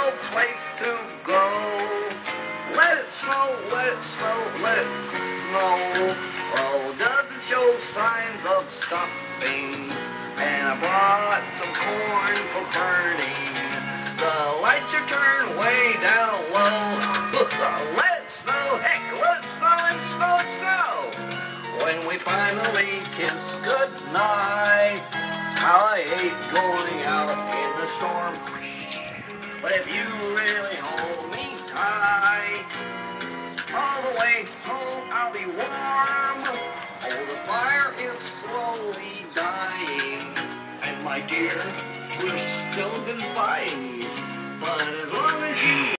no place to go. Let it snow, let it snow, let it snow. Oh, doesn't show signs of stopping. And I brought some corn for burning. The lights are turned way down low. Let it snow, heck, let it snow and snow and snow. When we finally kiss goodnight, how I hate going out in the storm. But if you really hold me tight, all the way home I'll be warm. Oh, the fire is slowly dying, and my dear, we're still goodbye. But as long as you